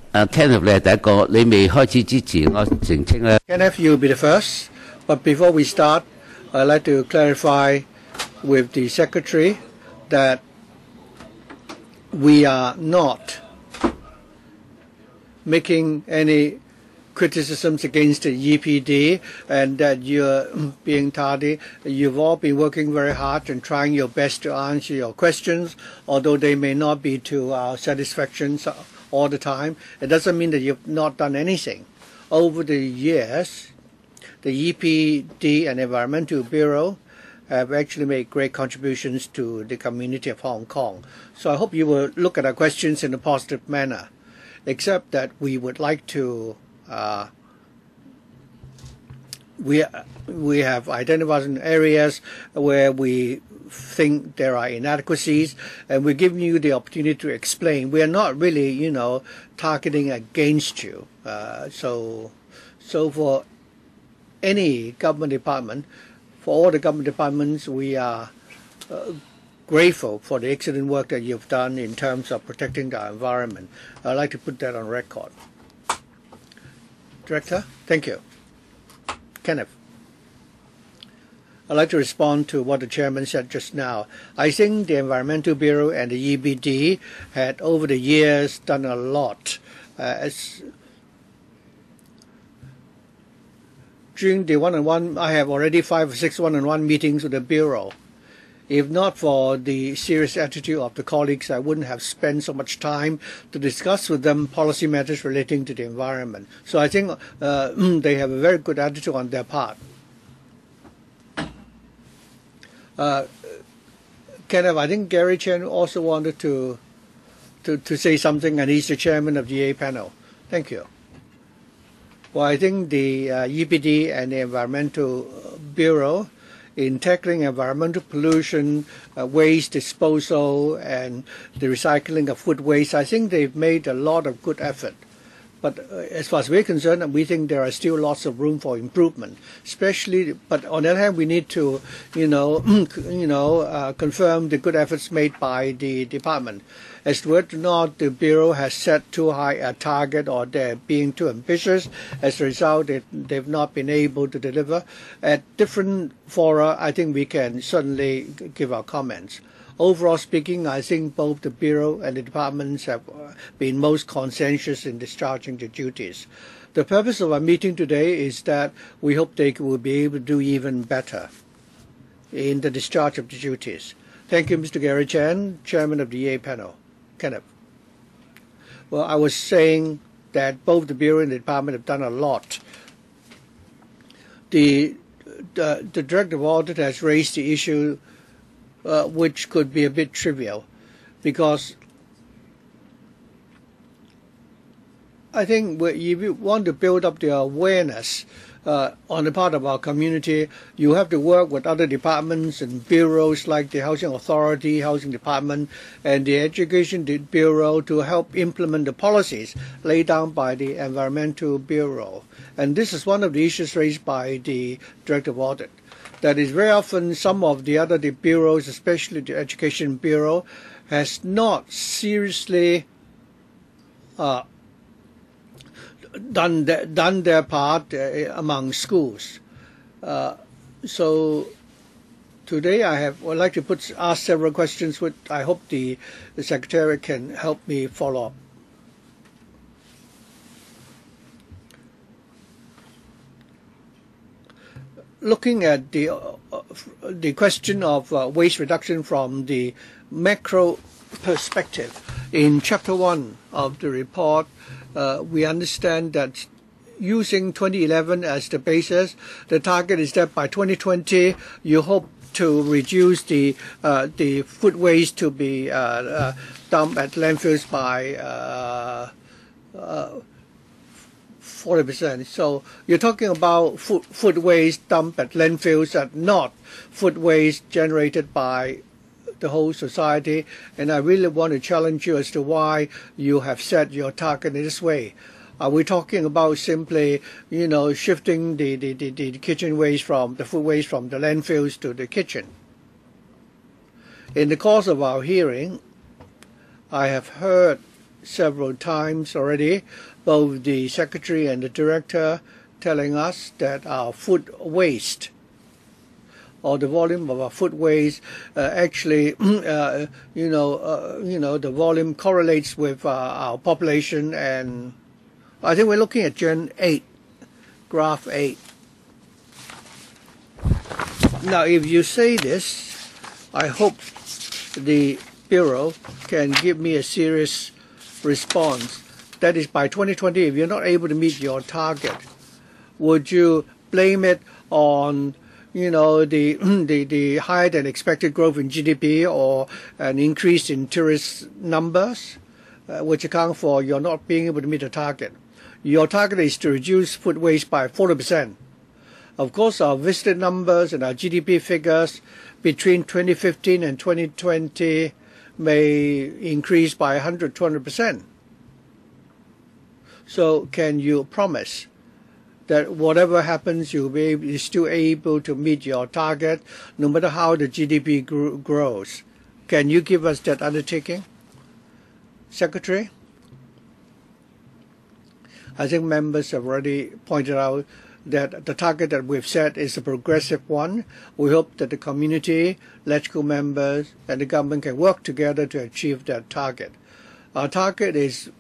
Kenneth 你係第一個，你未開始之前，我澄清咧。 Kenneth, you'll be the first. But before we start, I'd like to clarify with the Secretary that we are not making any criticisms against the EPD and that you're being tardy. You've all been working very hard and trying your best to answer your questions, although they may not be to our satisfaction all the time. It doesn't mean that you've not done anything. Over the years, the EPD and Environmental Bureau have actually made great contributions to the community of Hong Kong. So I hope you will look at our questions in a positive manner, except that we would like to we have identified some areas where we think there are inadequacies, and we're giving you the opportunity to explain. We are not really, targeting against you. So for any government department, for all the government departments, we are grateful for the excellent work that you've done in terms of protecting the environment. I'd like to put that on record. Director, thank you. Kenneth. I'd like to respond to what the chairman said just now. I think the Environmental Bureau and the EBD had over the years done a lot. During the one-on-one, I have already 5 or 6 one-on-one meetings with the Bureau. If not for the serious attitude of the colleagues, I wouldn't have spent so much time to discuss with them policy matters relating to the environment. So I think they have a very good attitude on their part. Kenneth, I think Gary Chen also wanted to say something, and he's the chairman of the A panel. Thank you. Well, I think the EPD and the Environmental Bureau in tackling environmental pollution, waste disposal, and the recycling of food waste, I think they've made a lot of good effort. But as far as we're concerned, we think there are still lots of room for improvement. Especially, but on the other hand, we need to, confirm the good efforts made by the department. As to whether or not the Bureau has set too high a target or they're being too ambitious, as a result, they've not been able to deliver. At different fora, I think we can certainly give our comments. Overall speaking, I think both the Bureau and the departments have been most conscientious in discharging their duties. The purpose of our meeting today is that we hope they will be able to do even better in the discharge of the duties. Thank you, Mr. Gary Chen, Chairman of the EA panel. Kenneth. Well, I was saying that both the Bureau and the department have done a lot. The Director of Audit has raised the issue which could be a bit trivial, because I think if you want to build up the awareness on the part of our community, you have to work with other departments and bureaus like the Housing Authority, Housing Department, and the Education Bureau to help implement the policies laid down by the Environmental Bureau. And this is one of the issues raised by the Director of Audit. That is, very often some of the other bureaus, especially the Education Bureau, has not seriously done their part among schools. So today I would like to ask several questions which I hope the Secretary can help me follow up. Looking at the question of waste reduction from the macro perspective, in Chapter 1 of the report, we understand that using 2011 as the basis, the target is that by 2020 you hope to reduce the food waste to be dumped at landfills by 40%. So you're talking about food waste dumped at landfills and not food waste generated by the whole society. And I really want to challenge you as to why you have set your target in this way. Are we talking about simply, shifting the kitchen waste from the food waste from the landfills to the kitchen? In the course of our hearing, I have heard several times already, both the Secretary and the Director telling us that our food waste or the volume of our food waste actually, the volume correlates with our population, and I think we're looking at Gen 8, graph 8. Now, if you say this, I hope the Bureau can give me a serious response. That is, by 2020, if you're not able to meet your target, would you blame it on the higher than expected growth in GDP or an increase in tourist numbers, which account for your not being able to meet the target? Your target is to reduce food waste by 40%. Of course, our visitor numbers and our GDP figures between 2015 and 2020 may increase by 100, 200%. So can you promise that whatever happens, you'll be still able to meet your target, no matter how the GDP grows? Can you give us that undertaking, Secretary? I think members have already pointed out that the target that we've set is a progressive one. We hope that the community, electrical members, and the government can work together to achieve that target. Our target is,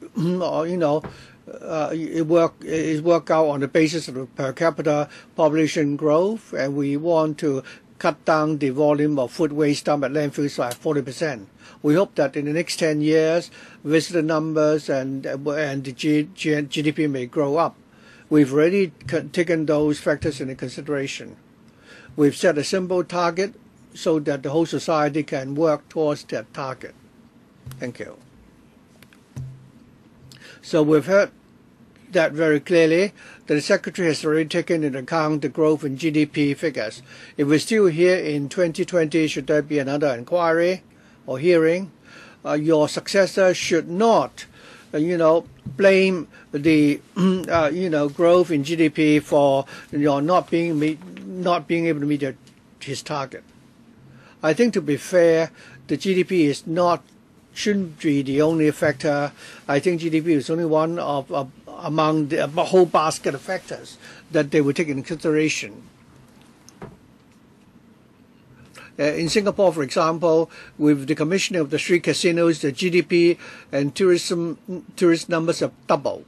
it work out on the basis of the per capita population growth, and we want to cut down the volume of food waste dumped at landfills by 40%. We hope that in the next 10 years, visitor numbers and the GDP may grow up. We've already taken those factors into consideration. We've set a simple target so that the whole society can work towards that target. Thank you. So we've heard that very clearly, that the Secretary has already taken into account the growth in GDP figures. If we're still here in 2020, should there be another inquiry or hearing, your successor should not, blame the, growth in GDP for not being able to meet his target. I think, to be fair, the GDP shouldn't be the only factor. I think GDP is only one of among the whole basket of factors that they will take into consideration. In Singapore, for example, with the commissioning of the 3 casinos, the GDP and tourist numbers have doubled.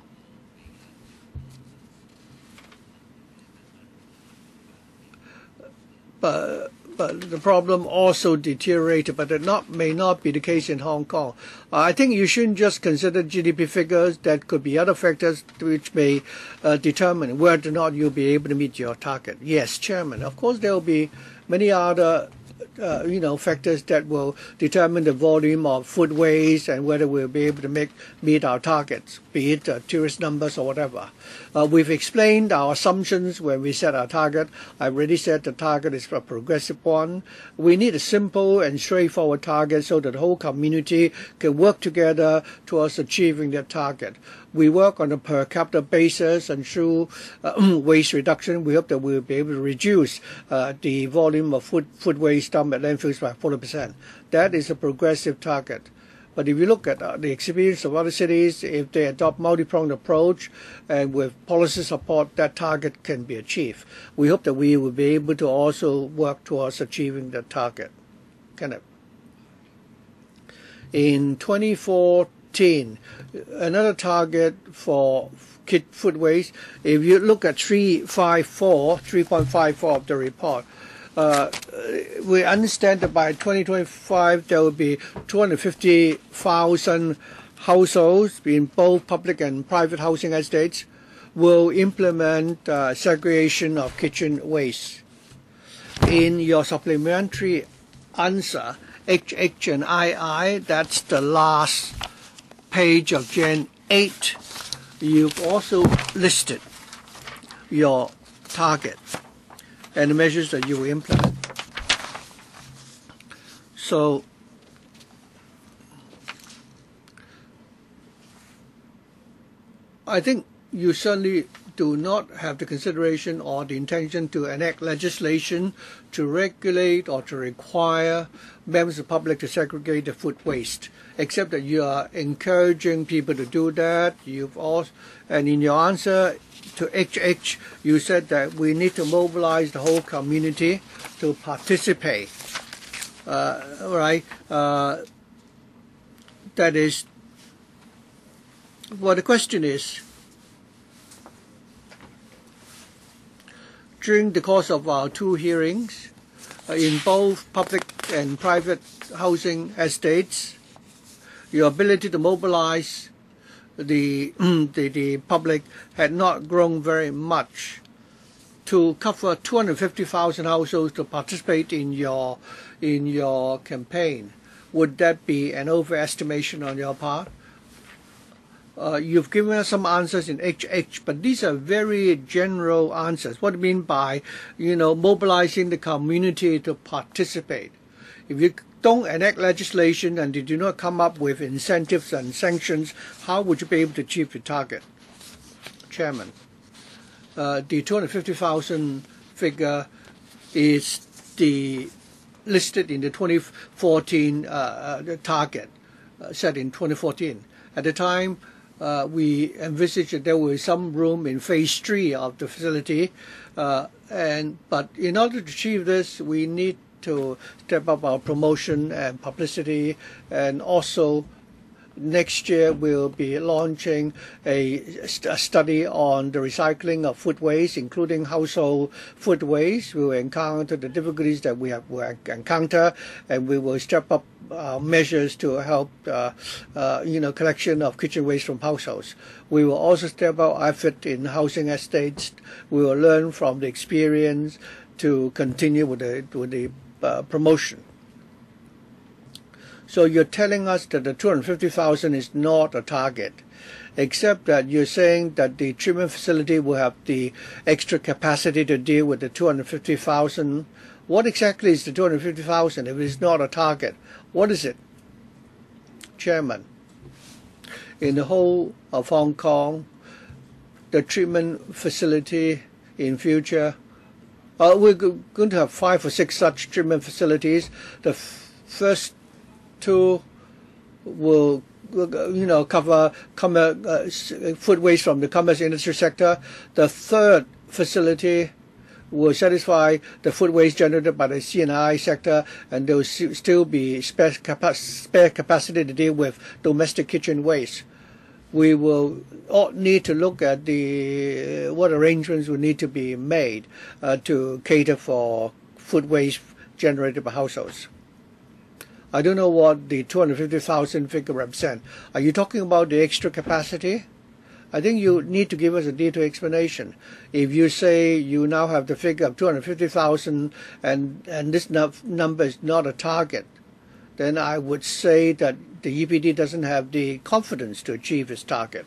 But the problem also deteriorated, but that may not be the case in Hong Kong. I think you shouldn't just consider GDP figures. That could be other factors which may determine whether or not you'll be able to meet your target. Yes, Chairman, of course there will be many other factors that will determine the volume of food waste and whether we'll be able to meet our targets, be it tourist numbers or whatever. We've explained our assumptions when we set our target. I already said the target is a progressive one. We need a simple and straightforward target so that the whole community can work together towards achieving that target. We work on a per capita basis, and through waste reduction, we hope that we'll be able to reduce the volume of food waste dumped at landfills by 40%. That is a progressive target. But if you look at the experience of other cities, if they adopt multi-pronged approach and with policy support, that target can be achieved. We hope that we will be able to also work towards achieving that target. Kenneth. In 2014, another target for food waste, if you look at 3.54 of the report, we understand that by 2025 there will be 250,000 households in both public and private housing estates will implement segregation of kitchen waste. In your supplementary answer, HH and II, that's the last page of Gen 8, you've also listed your target and the measures that you will implement. So I think you certainly do not have the consideration or the intention to enact legislation to regulate or to require members of the public to segregate the food waste, except that you are encouraging people to do that. And in your answer to HH, you said that we need to mobilize the whole community to participate. Right? That is, well, the question is, during the course of our 2 hearings, in both public and private housing estates, your ability to mobilize the public had not grown very much to cover 250,000 households to participate in your campaign. Would that be an overestimation on your part? You've given us some answers in HH, but these are very general answers. What do you mean by, mobilizing the community to participate? If you don't enact legislation and you do not come up with incentives and sanctions, how would you be able to achieve your target? Chairman, the 250,000 figure is listed in the 2014 target set in 2014. At the time, we envisaged that there was some room in phase 3 of the facility, but in order to achieve this, we need to step up our promotion and publicity, and also next year we'll be launching a study on the recycling of food waste, including household food waste. We will encounter the difficulties that we encounter, and we will step up measures to help collection of kitchen waste from households. We will also step up effort in housing estates. We will learn from the experience to continue with the promotion. So you're telling us that the 250,000 is not a target, except that you're saying that the treatment facility will have the extra capacity to deal with the 250,000. What exactly is the 250,000 if it's not a target? What is it? Chairman, in the whole of Hong Kong, the treatment facility in future, we're going to have 5 or 6 such treatment facilities. The first 2 will cover food waste from the commerce industry sector. The third facility will satisfy the food waste generated by the C&I sector, and there will still be spare capacity to deal with domestic kitchen waste. We will need to look at what arrangements will need to be made to cater for food waste generated by households. I don't know what the 250,000 figure represents. Are you talking about the extra capacity? I think you need to give us a detailed explanation. If you say you now have the figure of 250,000 and this number is not a target, then I would say that the EPD doesn't have the confidence to achieve its target.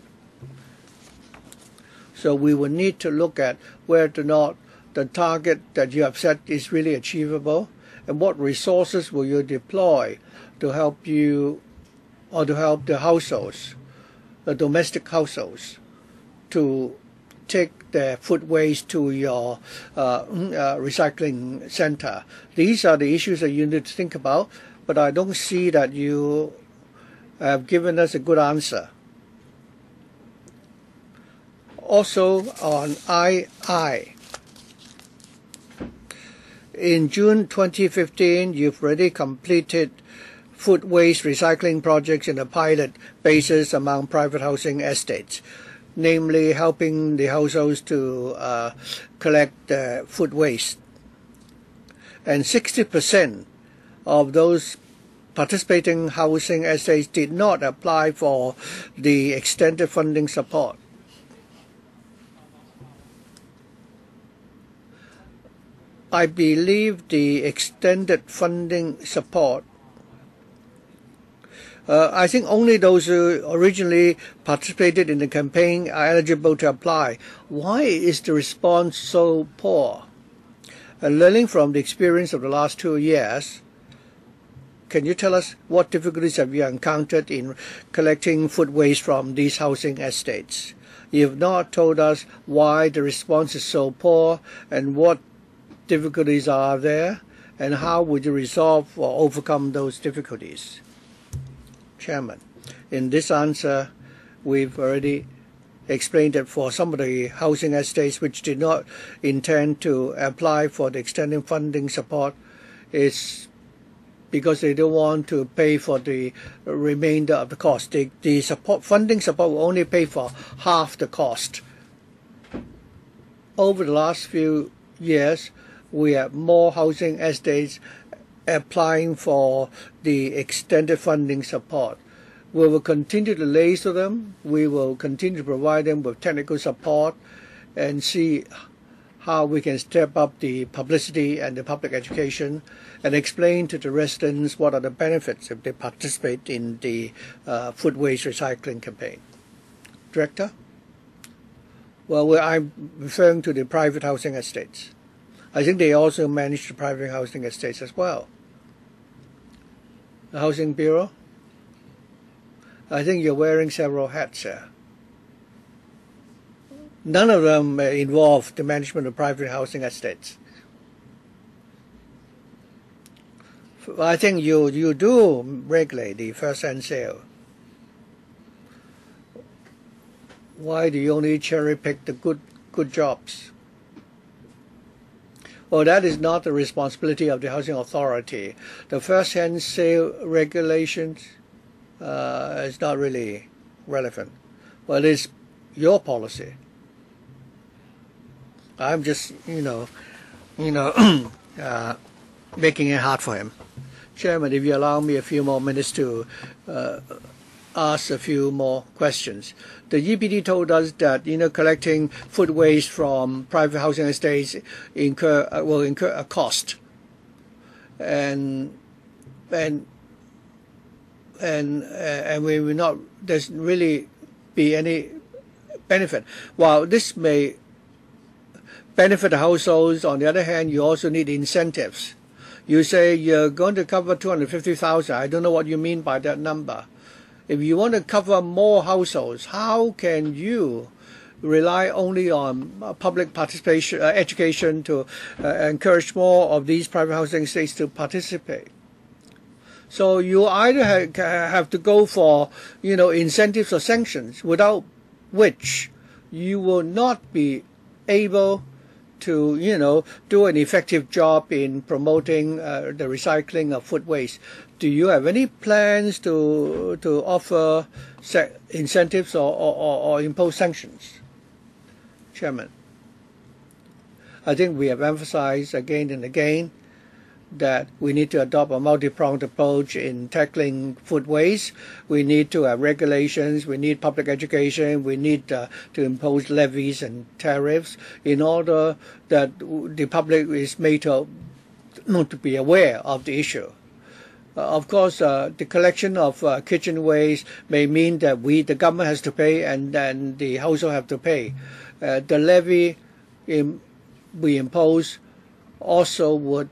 So we will need to look at whether or not the target that you have set is really achievable, and what resources will you deploy to help you or to help the households, the domestic households, to take their food waste to your recycling center. These are the issues that you need to think about, but I don't see that you have given us a good answer. Also on II. In June 2015, you've already completed food waste recycling projects in a pilot basis among private housing estates, namely helping the households to collect food waste. And 60% of those participating housing estates did not apply for the extended funding support. I believe the extended funding support, I think only those who originally participated in the campaign are eligible to apply. Why is the response so poor? Learning from the experience of the last 2 years, can you tell us what difficulties have you encountered in collecting food waste from these housing estates? You've not told us why the response is so poor and what difficulties are there, and how would you resolve or overcome those difficulties? Chairman, in this answer, we've already explained that for some of the housing estates which did not intend to apply for the extended funding support, it's because they don't want to pay for the remainder of the cost. The funding support will only pay for half the cost. Over the last few years, we have more housing estates applying for the extended funding support. We will continue to liaise with them. We will continue to provide them with technical support and see how we can step up the publicity and the public education and explain to the residents what are the benefits if they participate in the food waste recycling campaign. Director? Well, I'm referring to the private housing estates. I think they also manage the private housing estates as well. The Housing Bureau? I think you're wearing several hats here. None of them involve the management of private housing estates. I think you do regulate the first-hand sale. Why do you only cherry-pick the good jobs? Well, that is not the responsibility of the Housing Authority. The first-hand sale regulations is not really relevant. Well, it is your policy. I'm just, making it hard for him. Chairman, if you allow me a few more minutes to ask a few more questions. The EPD told us that collecting food waste from private housing estates will incur a cost, and we will not. There's really be any benefit. While this may benefit the households, on the other hand, you also need incentives. You say you're going to cover 250,000. I don't know what you mean by that number. If you want to cover more households, how can you rely only on public participation, education to encourage more of these private housing estates to participate? So you either have to go for, incentives or sanctions, without which you will not be able to, do an effective job in promoting the recycling of food waste. Do you have any plans to offer incentives or impose sanctions? Chairman, I think we have emphasized again and again that we need to adopt a multi-pronged approach in tackling food waste. We need to have regulations, we need public education, we need to impose levies and tariffs in order that the public is made to be aware of the issue. Of course, the collection of kitchen waste may mean that the government has to pay and then the household have to pay. The levy we impose also would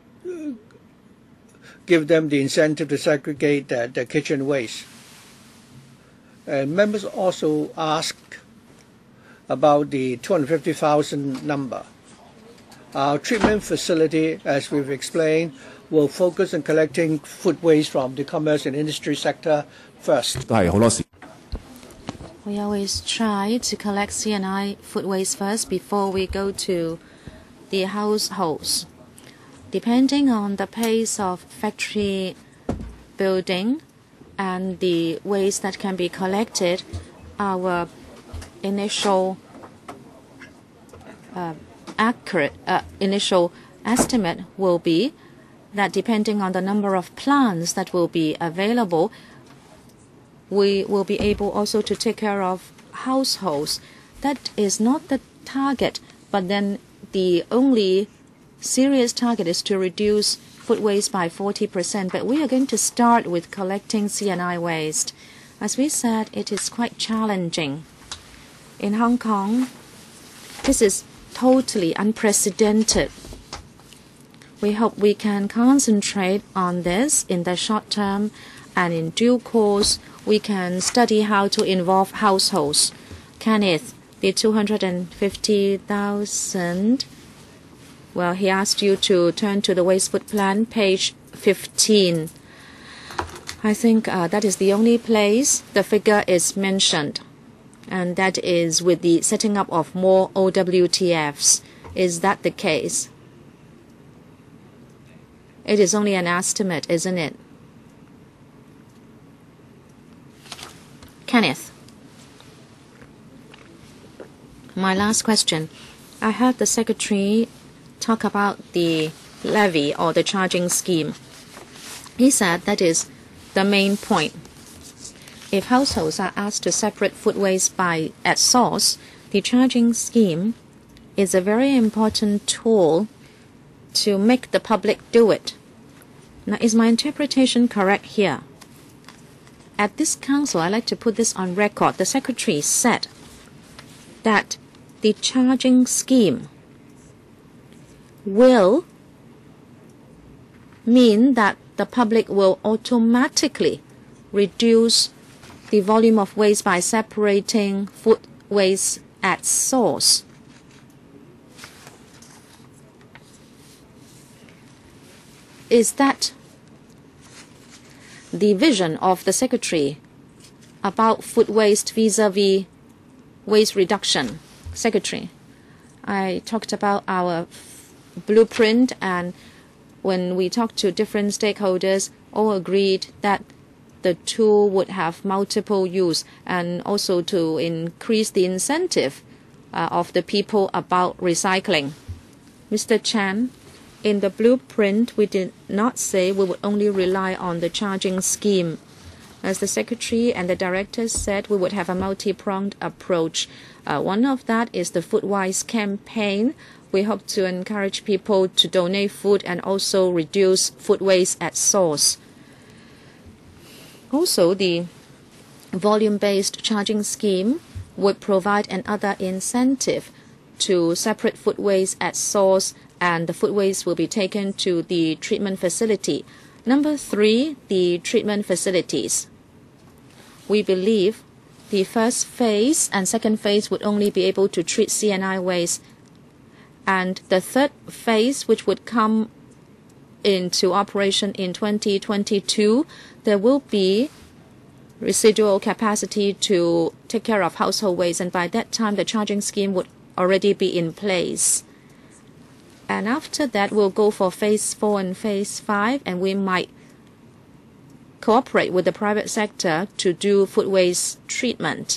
give them the incentive to segregate the kitchen waste. Members also asked about the 250,000 number. Our treatment facility, as we've explained, will focus on collecting food waste from the commerce and industry sector first. We always try to collect C&I food waste first before we go to the households. Depending on the pace of factory building and the waste that can be collected, our initial initial estimate will be that depending on the number of plants that will be available, we will be able also to take care of households. That is not the target, but then the only serious target is to reduce food waste by 40%. But we are going to start with collecting C&I waste. As we said, it is quite challenging. In Hong Kong, this is totally unprecedented. We hope we can concentrate on this in the short term, and in due course, we can study how to involve households. Kenneth The 250,000. Well, he asked you to turn to the waste food plan, page 15. I think that is the only place the figure is mentioned, and that is with the setting up of more OWTFs. Is that the case? It is only an estimate, isn't it? Kenneth. My last question. I heard the Secretary talk about the levy or the charging scheme. He said that is the main point. If households are asked to separate food waste at source, the charging scheme is a very important tool to make the public do it. Now, is my interpretation correct here? At this council, I'd like to put this on record. The Secretary said that the charging scheme will mean that the public will automatically reduce the volume of waste by separating food waste at source. Is that the vision of the Secretary about food waste vis-a-vis waste reduction? Secretary, I talked about our blueprint, and when we talked to different stakeholders, all agreed that the tool would have multiple use and also to increase the incentive of the people about recycling. Mr. Chan, in the blueprint, we did not say we would only rely on the charging scheme. As the Secretary and the Directors said, we would have a multi-pronged approach. One of that is the Foodwise campaign. We hope to encourage people to donate food and also reduce food waste at source. Also, the volume-based charging scheme would provide another incentive to separate food waste at source, and the food waste will be taken to the treatment facility. Number 3, the treatment facilities. We believe the first phase and second phase would only be able to treat C&I waste, and the third phase, which would come into operation in 2022, there will be residual capacity to take care of household waste, and by that time the charging scheme would already be in place. And after that, we'll go for phase 4 and phase 5, and we might cooperate with the private sector to do food waste treatment.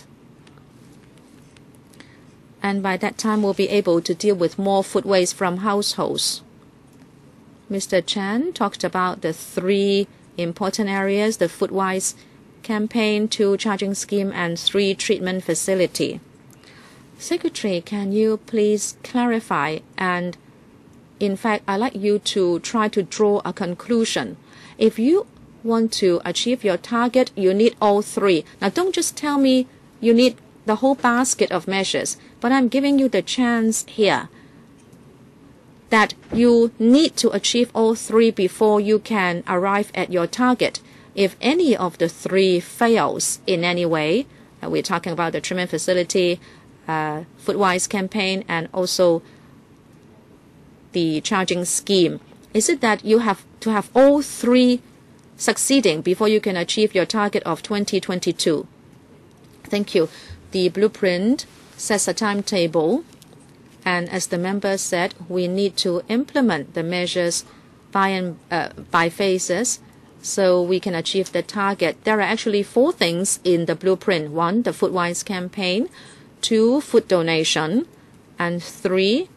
And by that time, we'll be able to deal with more food waste from households. Mr. Chan talked about the 3 important areas: the Foodwise campaign, 2 charging scheme, and 3 treatment facility. Secretary, can you please clarify? And in fact, I'd like you to try to draw a conclusion. If you want to achieve your target, you need all 3. Now, don't just tell me you need the whole basket of measures, but I'm giving you the chance here that you need to achieve all 3 before you can arrive at your target. If any of the 3 fails in any way, we're talking about the treatment facility, Foodwise campaign, and also the charging scheme, is it that you have to have all 3 succeeding before you can achieve your target of 2022? Thank you. The blueprint sets a timetable, and as the member said, we need to implement the measures by phases so we can achieve the target. There are actually 4 things in the blueprint. 1, the Foodwise campaign; 2, food donation; and 3,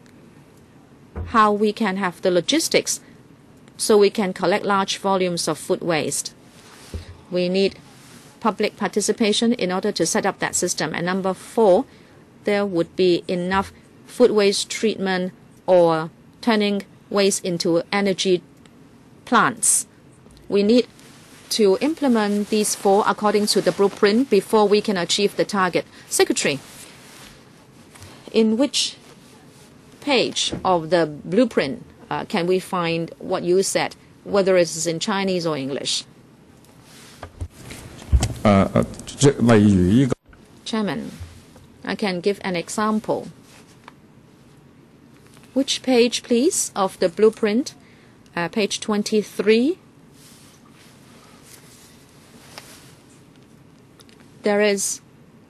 how we can have the logistics so we can collect large volumes of food waste. We need public participation in order to set up that system. And number 4, there would be enough food waste treatment or turning waste into energy plants. We need to implement these 4 according to the blueprint before we can achieve the target. Secretary, in which page of the blueprint can we find what you said, whether it's in Chinese or English? Chairman, I can give an example. Which page, please, of the blueprint? Page 23. There is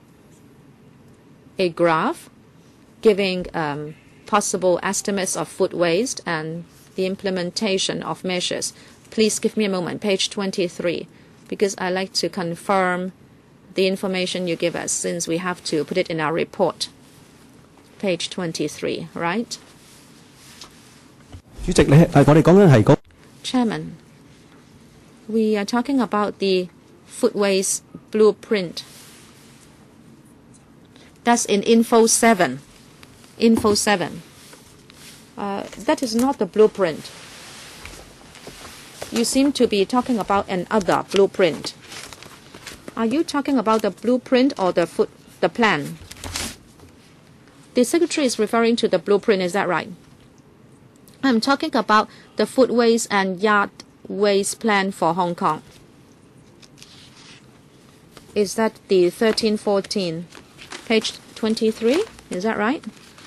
a graph giving possible estimates of food waste and the implementation of measures. Please give me a moment, page 23, because I like to confirm the information you give us since we have to put it in our report. Page 23, right? Chairman, we are talking about the food waste blueprint. That's in Info 7. Info 7. That is not the blueprint. You seem to be talking about another blueprint. Are you talking about the blueprint or the plan? The Secretary is referring to the blueprint, is that right? I'm talking about the food waste and yard waste plan for Hong Kong. Is that the 1314? Page 23, is that right?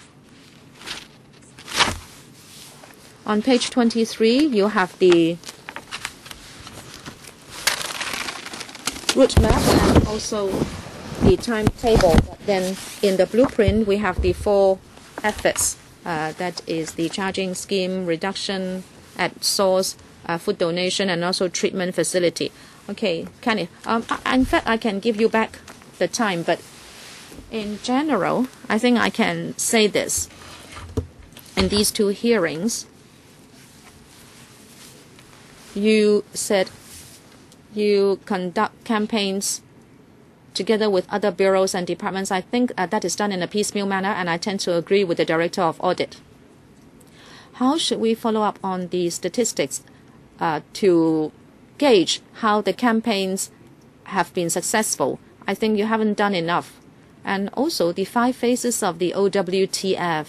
On page 23, you have the route map and also the timetable. Then in the blueprint, we have the 4 efforts. That is the charging scheme, reduction at source, food donation, and also treatment facility. Okay, Kenny. In fact, I can give you back the time, but in general, I think I can say this. In these 2 hearings, you said you conduct campaigns together with other bureaus and departments. I think that is done in a piecemeal manner, and I tend to agree with the Director of Audit. How should we follow up on the statistics to gauge how the campaigns have been successful? I think you haven't done enough. And also the 5 phases of the OWTF.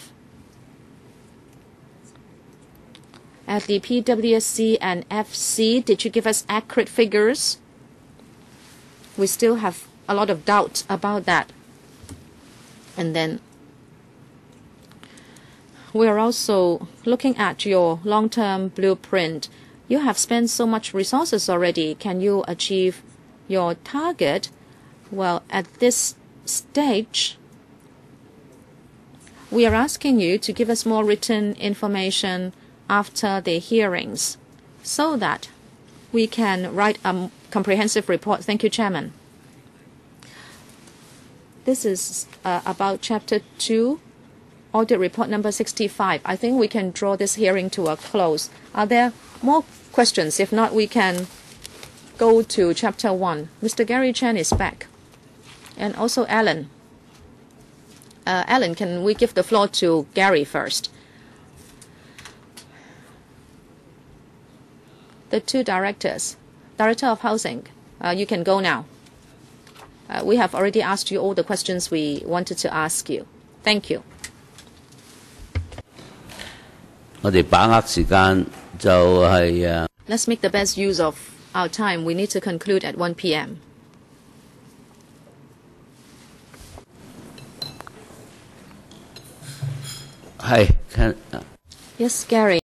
At the PWSC and FC, did you give us accurate figures? We still have a lot of doubt about that. And then we're also looking at your long-term blueprint. You have spent so much resources already. Can you achieve your target? Well, at this stage, we are asking you to give us more written information after the hearings so that we can write a comprehensive report. Thank you, Chairman. This is about Chapter 2, Audit Report number 65. I think we can draw this hearing to a close. Are there more questions? If not, we can go to Chapter 1. Mr. Gary Chen is back. And also Alan. Alan, can we give the floor to Gary first? The 2 directors. Director of Housing, you can go now. We have already asked you all the questions we wanted to ask you. Thank you. 我哋把握時間就係 Let's make the best use of our time. We need to conclude at 1 p.m. 係 Yes, Gary.